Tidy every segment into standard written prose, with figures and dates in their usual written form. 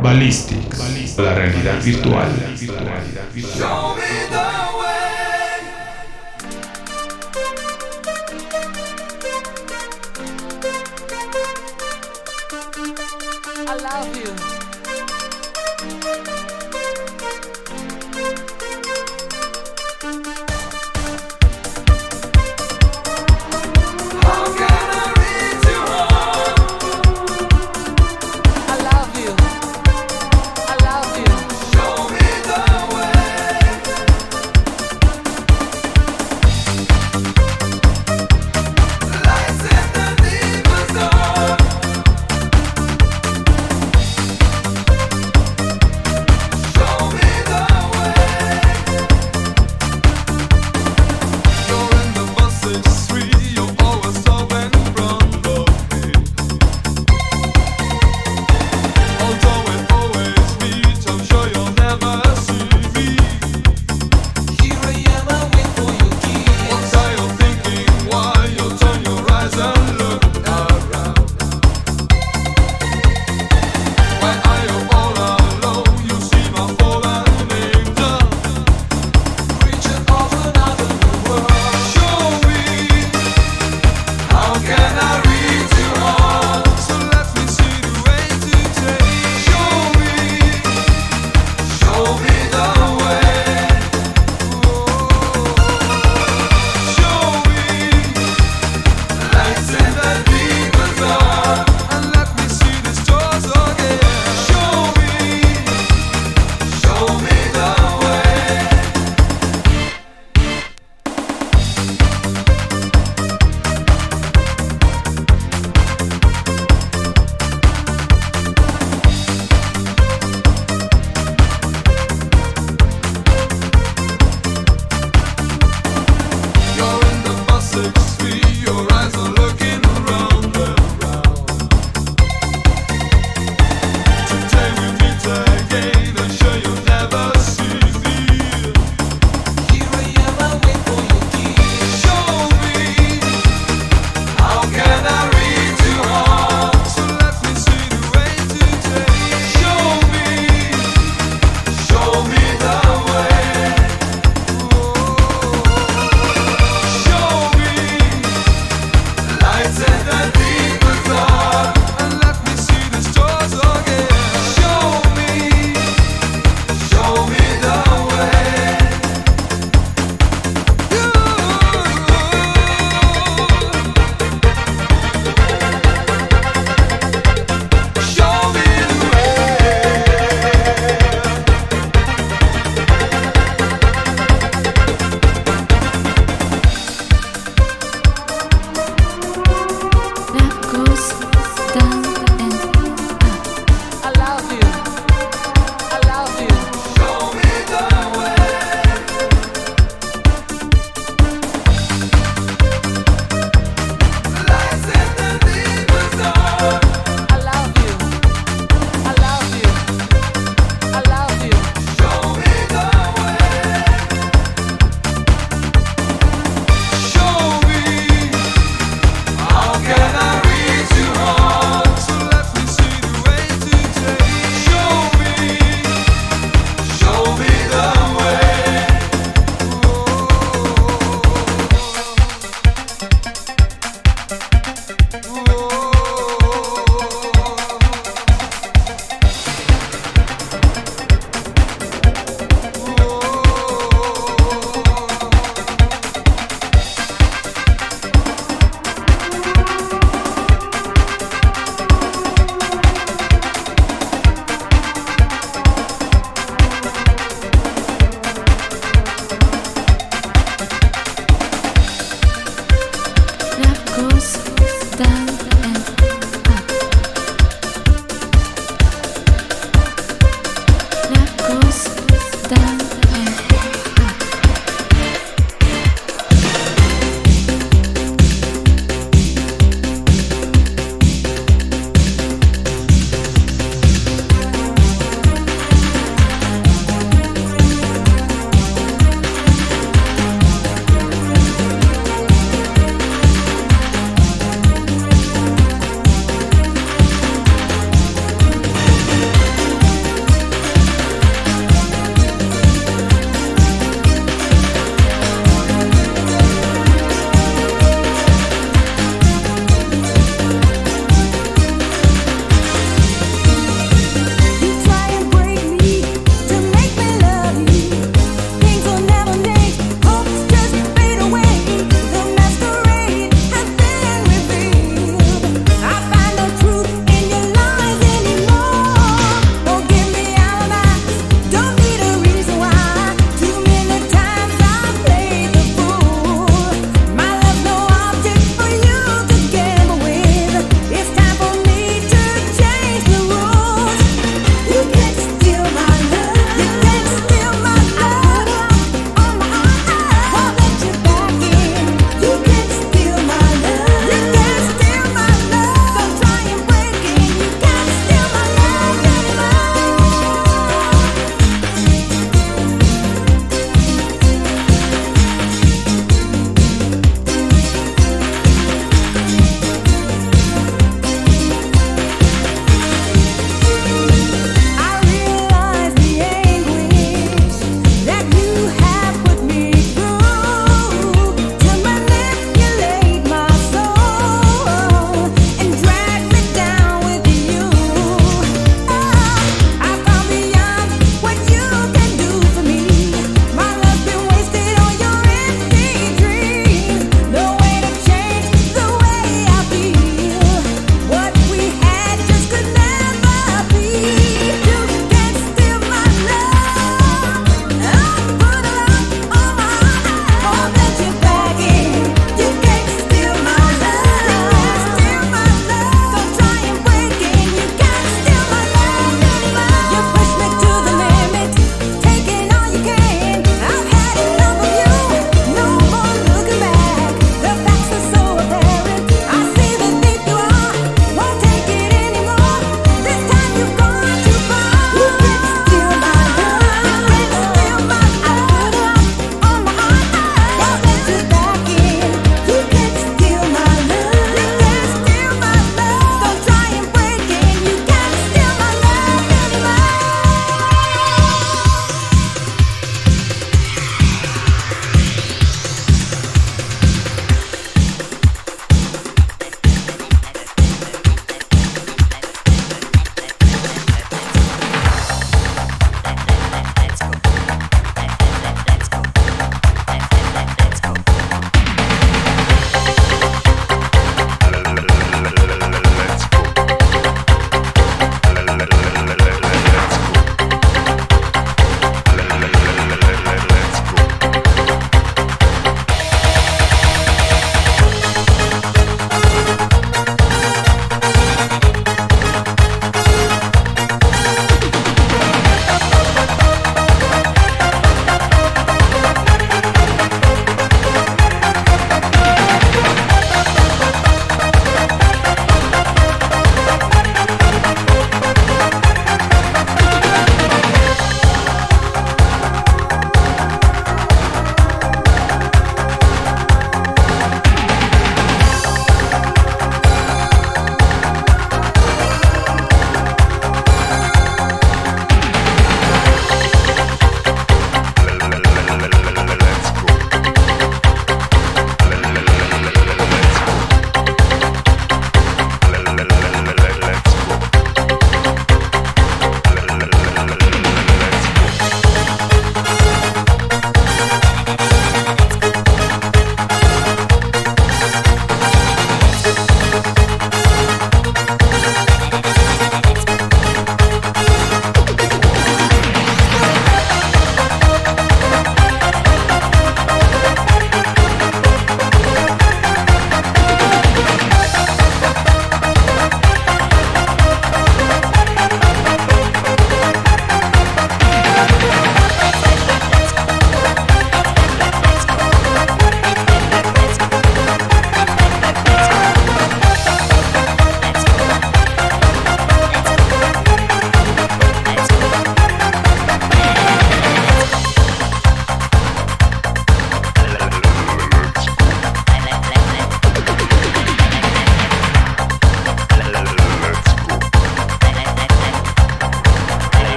Ballistics, la realidad virtual. Show me the way. I love you. How can I reach you all? I love you. I love you. Show me the way. Lights in the deepest dark. Show me the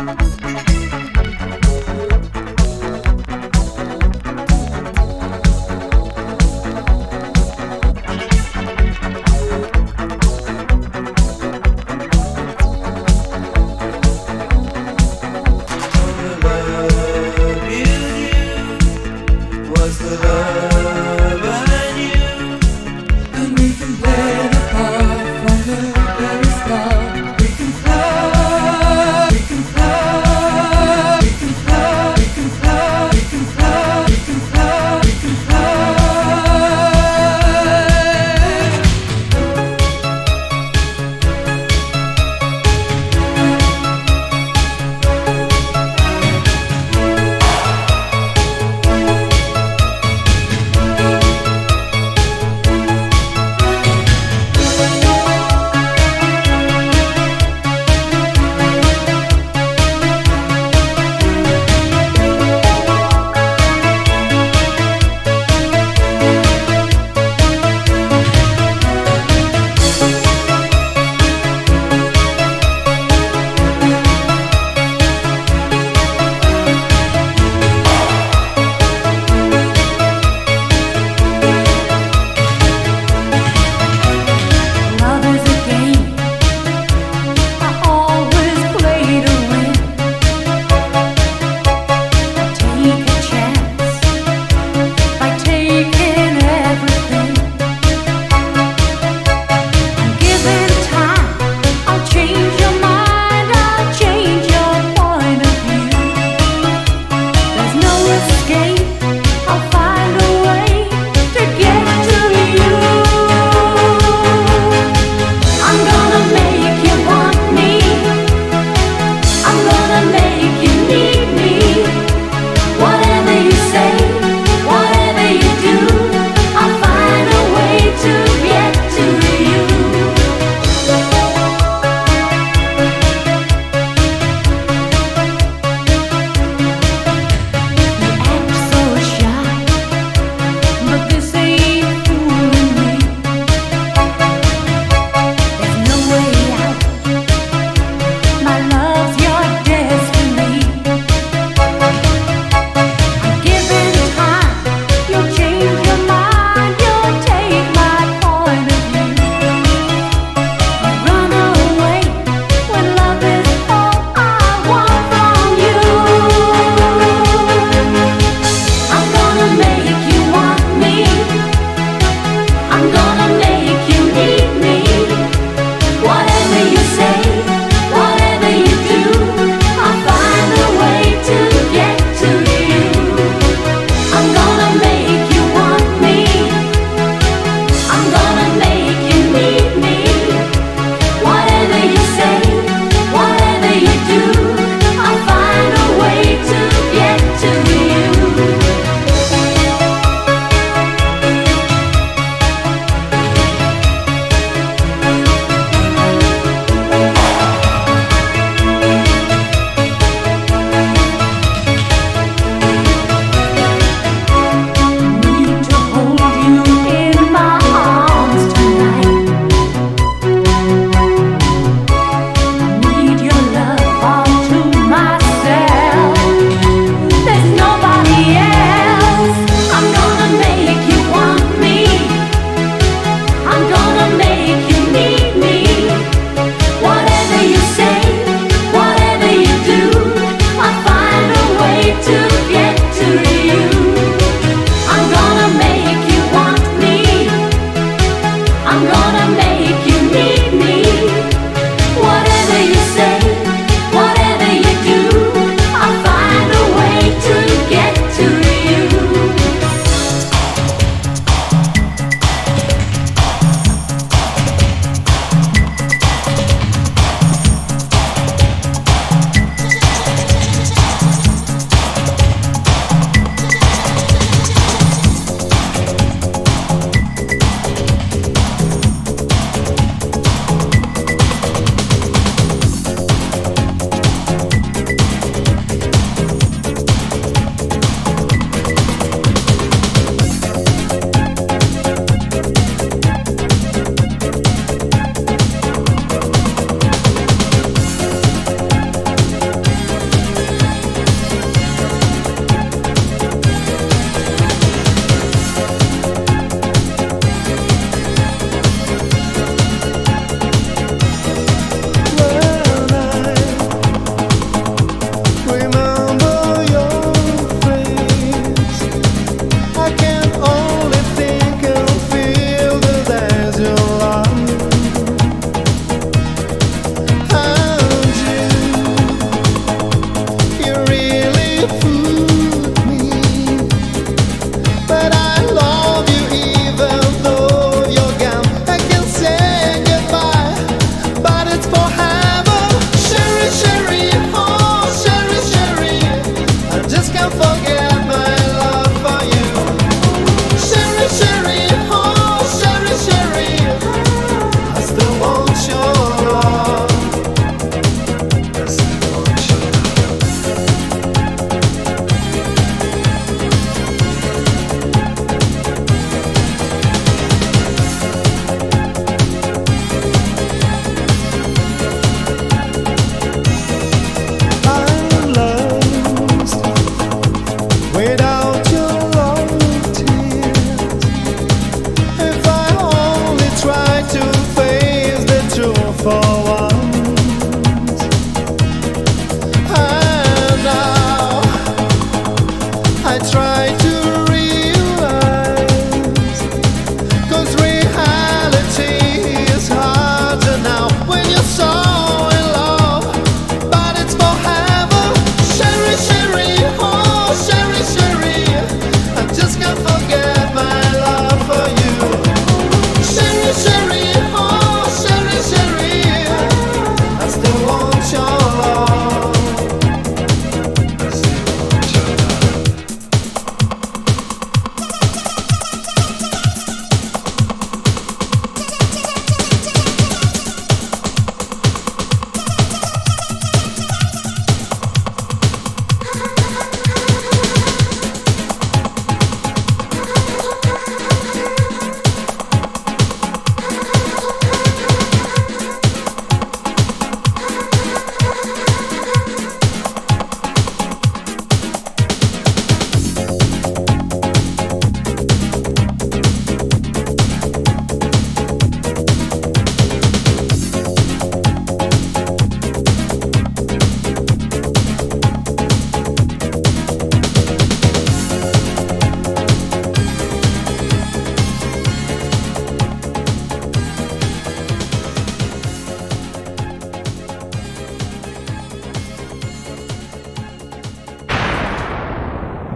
We can fly, we can fly.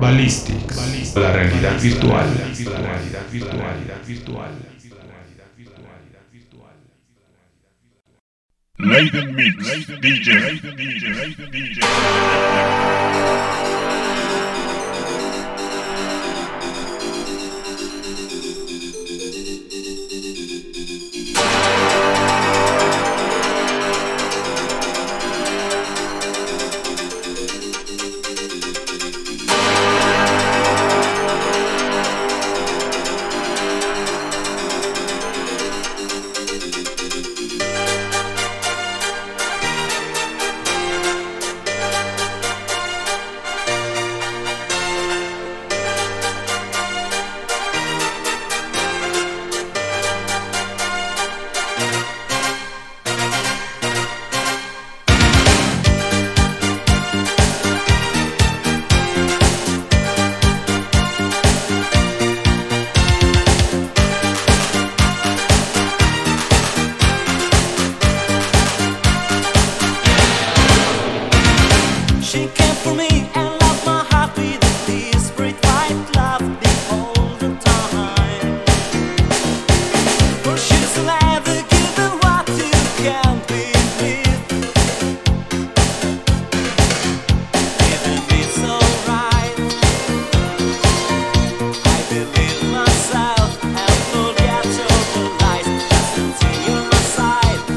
Ballistics, la realidad virtual. Leiden Mix, DJ.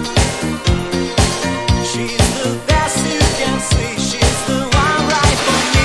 She's the best you can see. She's the one right for me.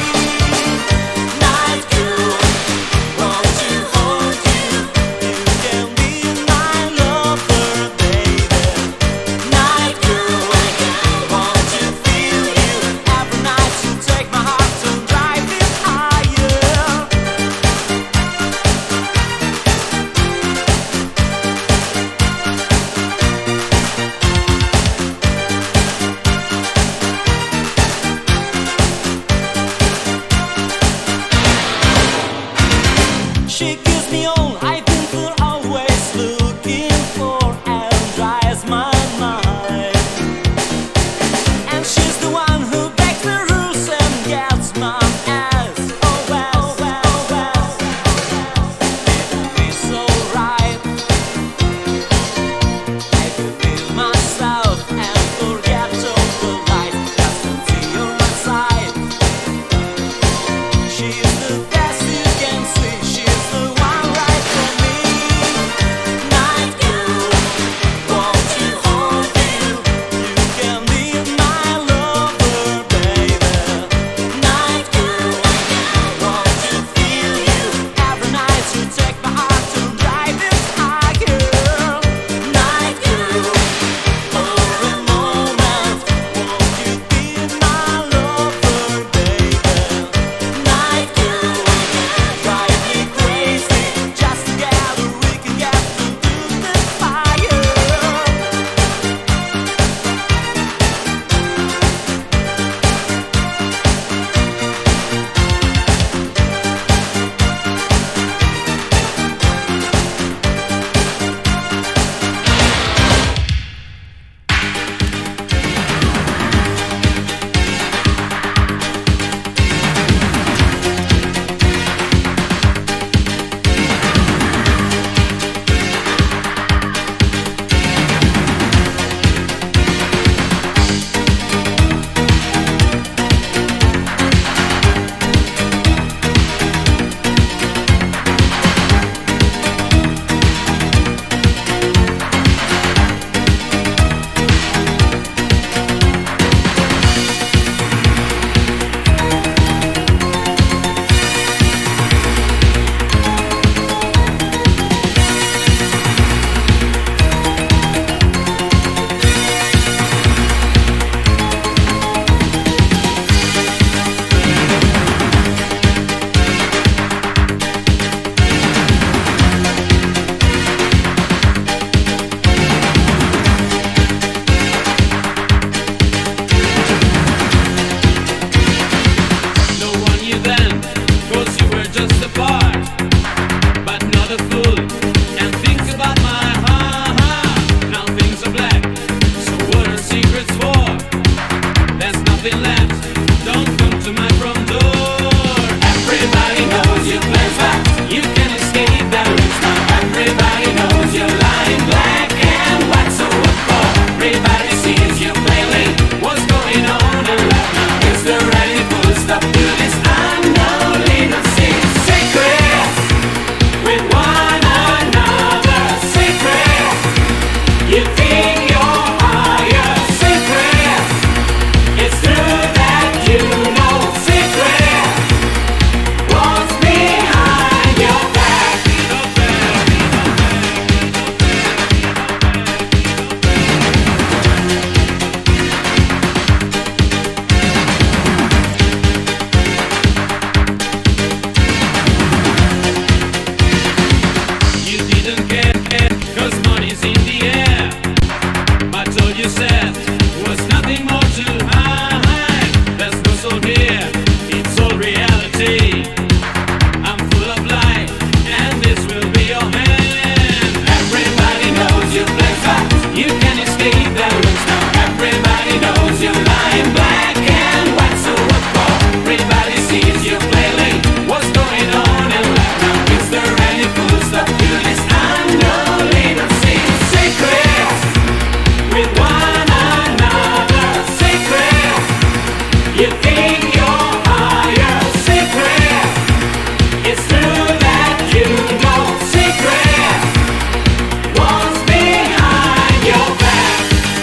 You think you're higher, secret. It's true that you know secret. What's behind your back?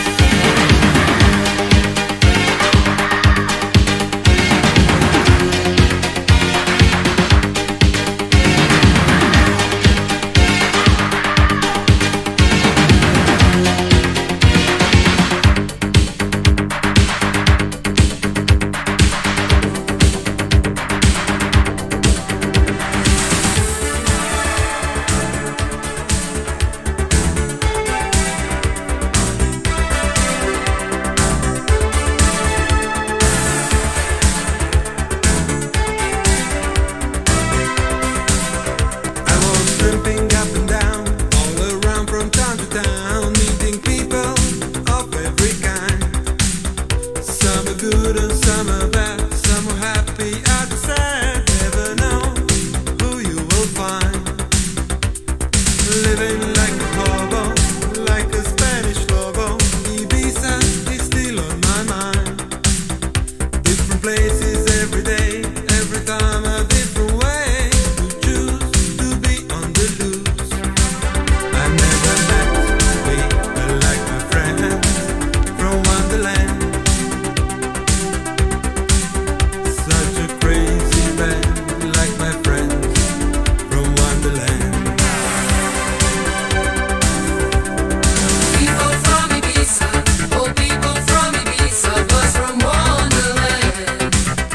I was tramping up and down, all around from town to town, meeting people of every kind. Some are good and some are bad, some are happy, others sad. Never know who you will find. Living like a hobo, like a Spanish logo. Ibiza is still on my mind. Different places every day, every time a different way. To choose to be on the loose. I never met people like my friends from Wonderland. Such a crazy band like my friends from Wonderland. People from Ibiza, oh people from Ibiza, boys from Wonderland.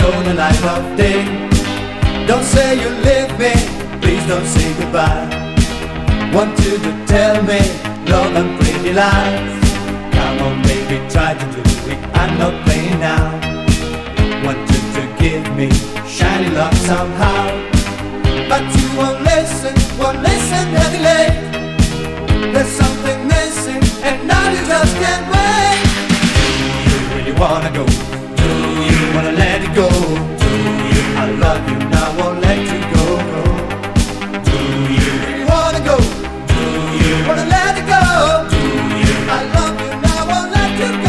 saw the light of day. Don't say you leave me, please don't say goodbye. Want you to tell me love and pretty lies. Come on baby, try to do it, I'm not playing now. Want you to give me shiny love somehow. But you won't listen any late. There's something missing and now you just can't wait. Do you really wanna go? Do you wanna let it go? Do you? I love you now, won't let you go. Do you really wanna go? Do you wanna let it go? Do you? I love you now, won't let you go.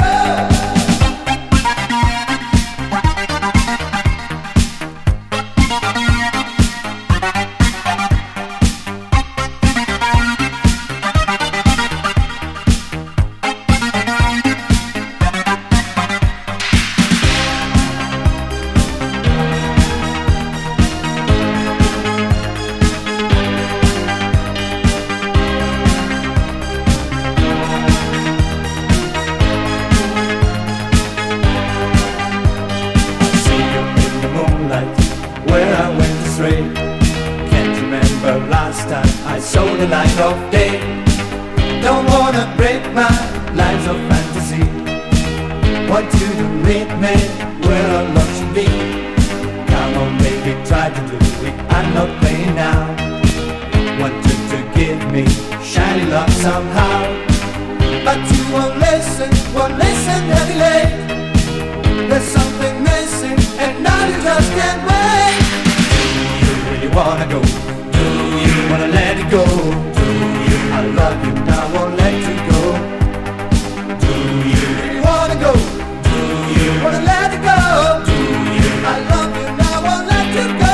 Where I went astray. Can't remember last time I saw the light of day. Don't wanna break my lines of fantasy. Want you to meet me where our love should be. Come on baby, try to do it, I'm not playing now. Want you to give me shiny love somehow. But you won't listen any late. There's something missing and now you just can't wait. Do you really wanna go? Do you wanna let it go? Do you? I love you now, won't let you go. Do you really wanna go? Do you wanna let it go? Do you? I love you now, won't let you go.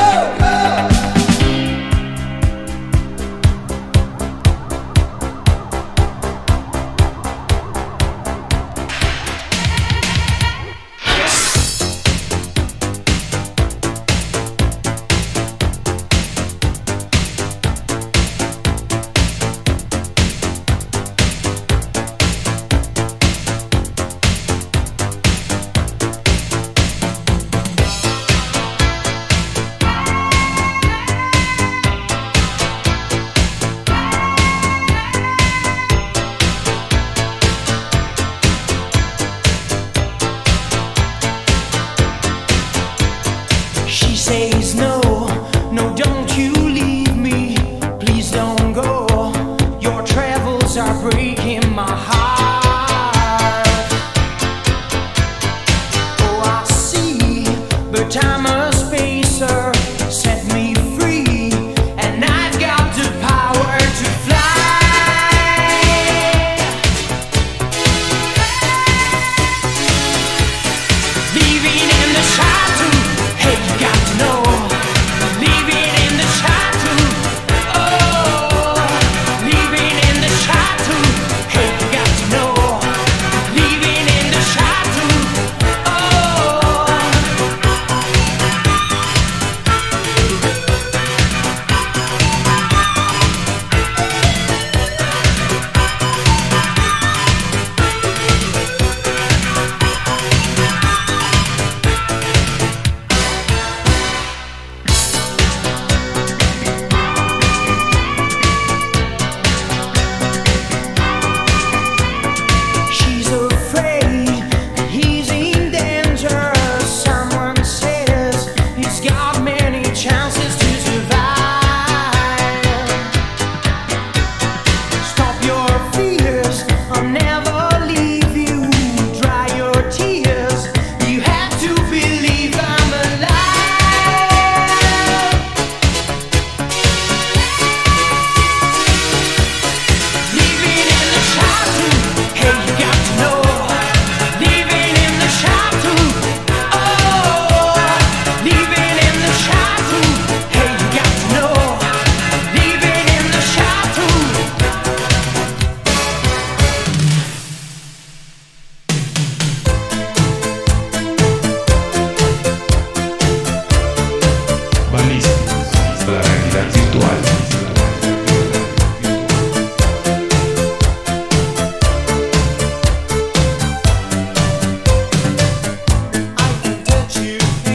Says no, no, don't you leave me. Please don't go. Your travels are breaking my heart. Oh, I see, but I'm a spacer. Set me free, and I've got the power to fly. Leaving in the shadow. Hey, you got to know, leaving in the shadow. Oh, leaving in the shadow. Hey, you got to know, leaving in the shadow. Oh. She's afraid he's in danger. Someone says he's got many chances to survive. Stop your fears, I'll never leave you. Dry your tears, you have to believe I'm alive. Leaving in the shadow. Hey, you got to know, leaving in the shadow. Oh, leaving in the shadow. Hey, you got to know, leaving in the shadow. Balísticos, la realidad virtual. I can touch you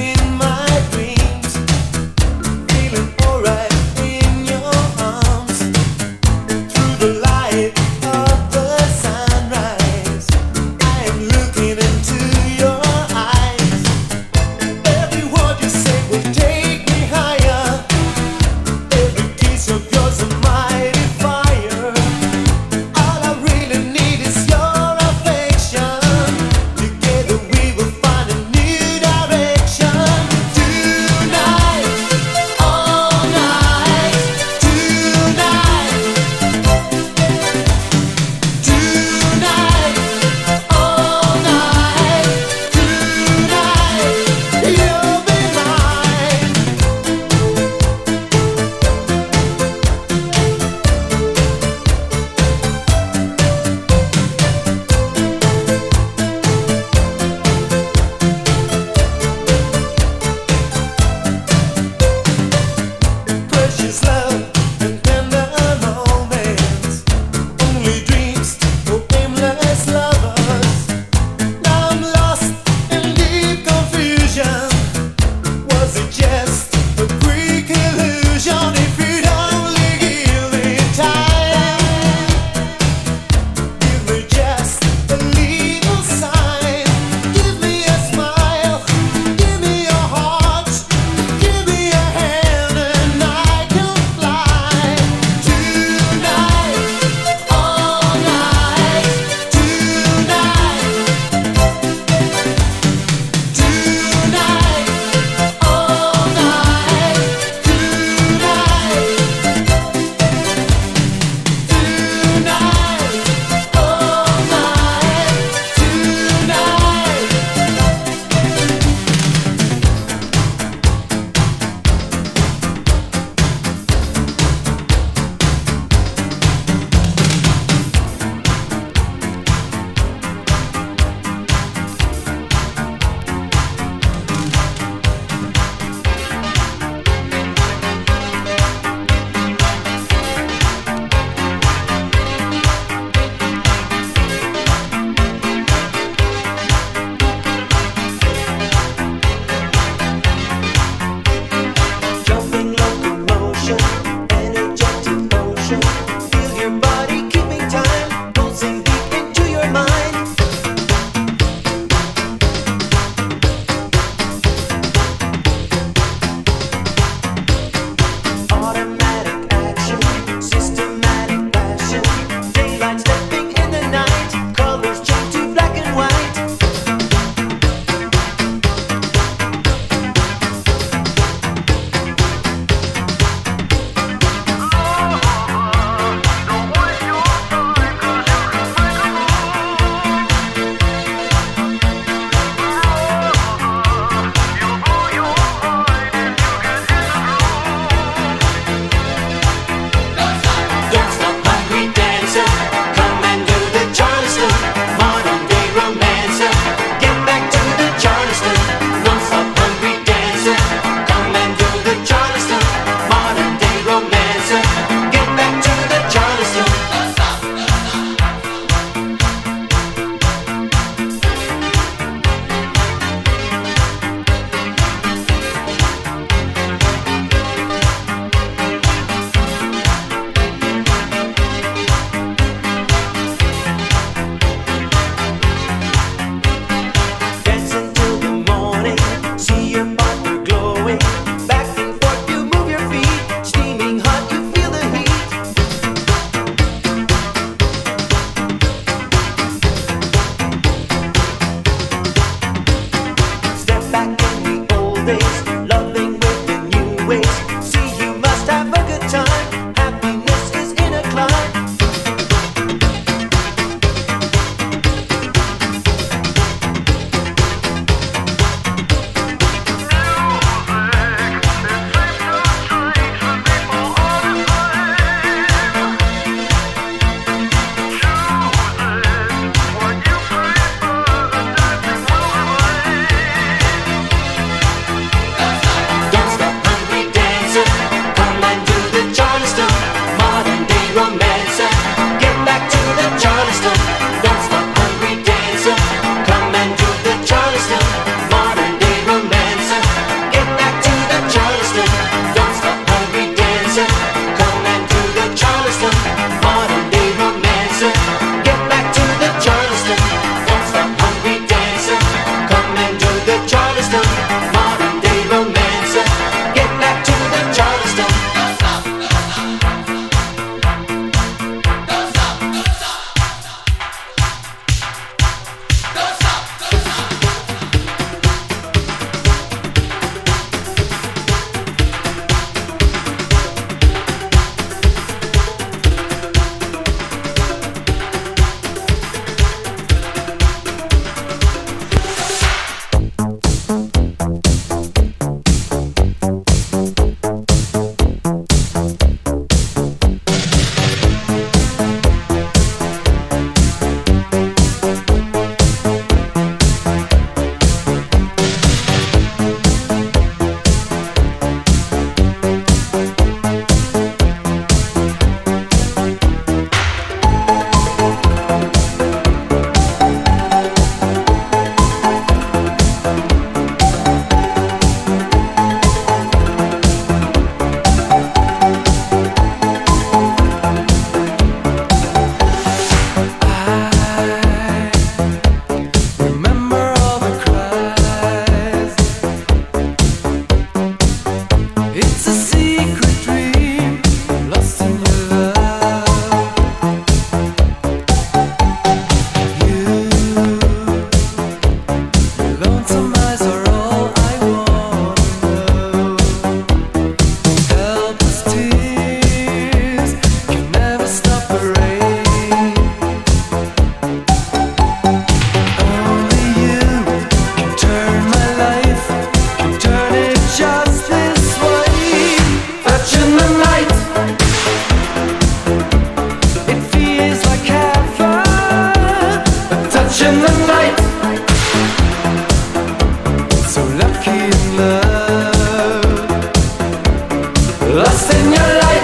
lost in your light.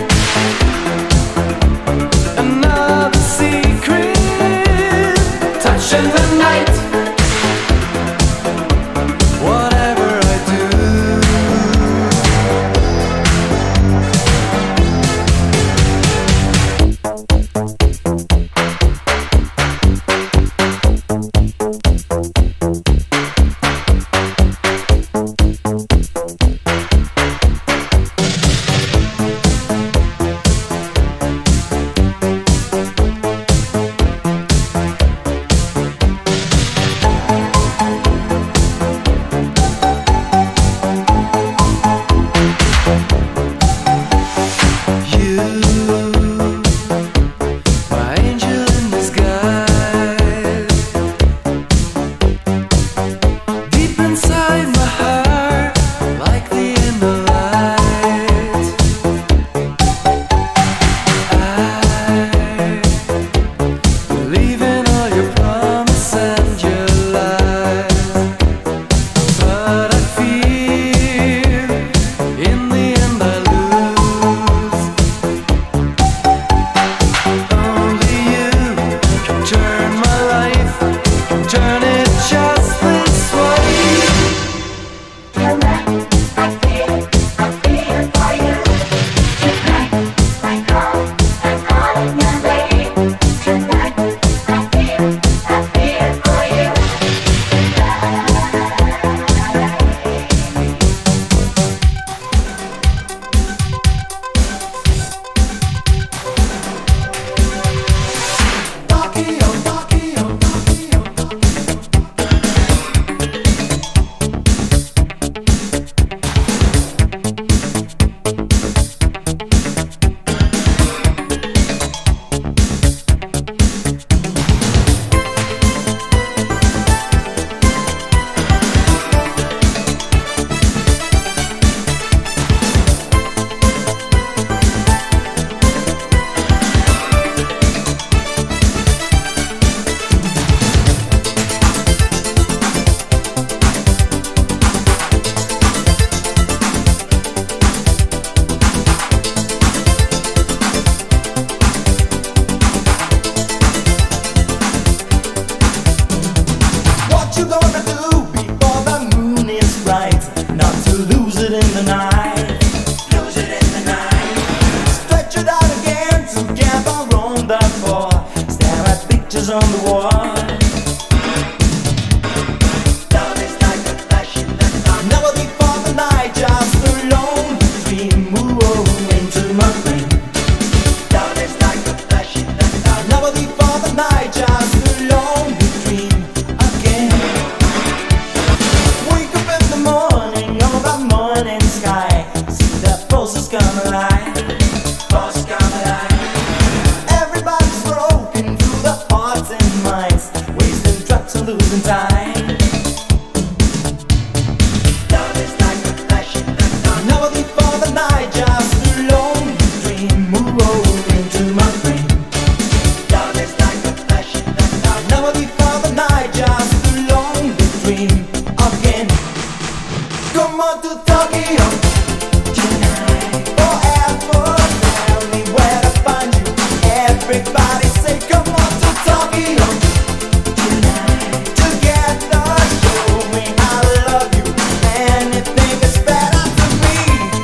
Another secret touch in the night. Whatever I do, my angel in disguise. Deep inside my heart, like the end of light, I believe in all your promise and your lies. But I fear in the end I lose. Only you can turn my life, can turn it just this way. What you gonna do before the moon is bright? Not to lose it in the night. Lose it in the night. Stretch it out again together on the floor. Stare at pictures on the wall. Love is like a flash in the dark. Never before the night, just a lone dream. Move into my brain. Love is like a flash in the dark. Never before the night, just a lone dream again. Wake up in the morning on the morning sky. See the pulses come alive. Pulses come alive. Everybody's broken through the hearts and minds, wasting traps and losing time. Love is like a flash in the dark. Never before the night, just a lonely dream. Move into my brain. Love is like a flash in the dark. Never before the night, just a lonely dream again. Come on to Tokyo tonight, forever. Tell me where to find you. Everybody say, come on to Tokyo tonight. Together, show me I love you. Anything is better to me.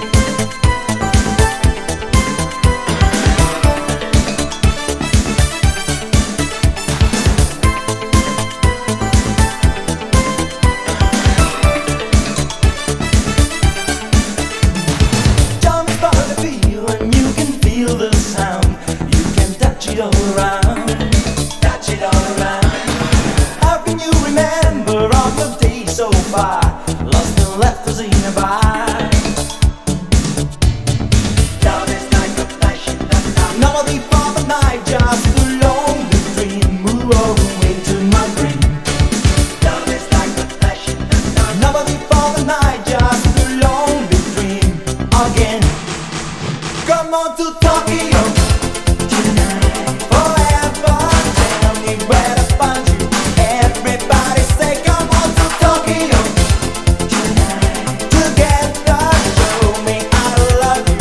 Jump start to feel and you can feel the sound. You can touch it all around. Touch it all around. How can you remember all your days so far? Lost and left us in a bar. Love is like a flash in the dark. Never before the night, just a lonely dream. Move into my brain. Love is like a flash in the dark. Never before the night, just a lonely dream again. Come on to Tokyo tonight, forever. Tell me where to find you. Everybody say, come on to Tokyo tonight. Together, show me I love you.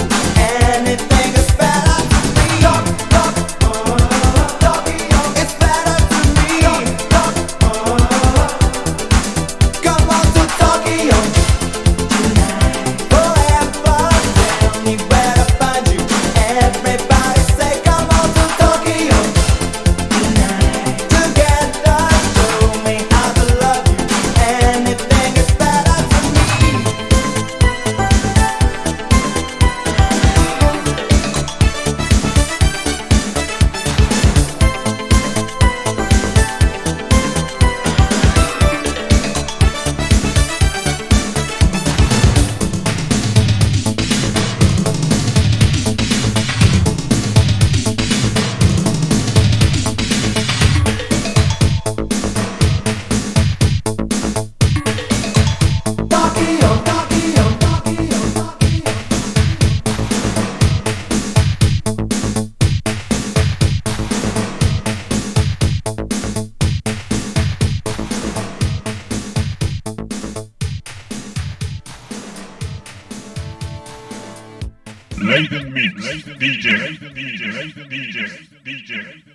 Leiden Mix DJ.